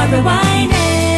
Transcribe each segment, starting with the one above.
start rewinding.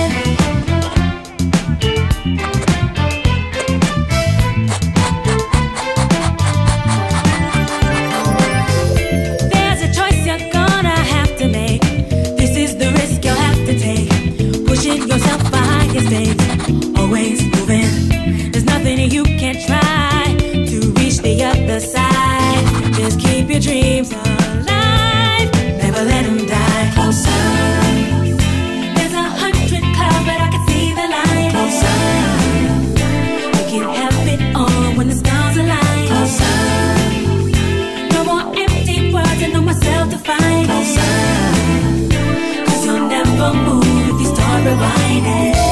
There's a choice you're gonna have to make. This is the risk you'll have to take. Pushing yourself for higher stakes. Always moving. There's nothing you can't try to reach the other side. Just keep your dreams alive. Never let them die. Closer. There's 100 clouds, but I can see the light. Closer. We can have it all when the stars align. Closer. No more empty words and no more self-defined. Closer. 'Cause you'll never move if you start rewinding.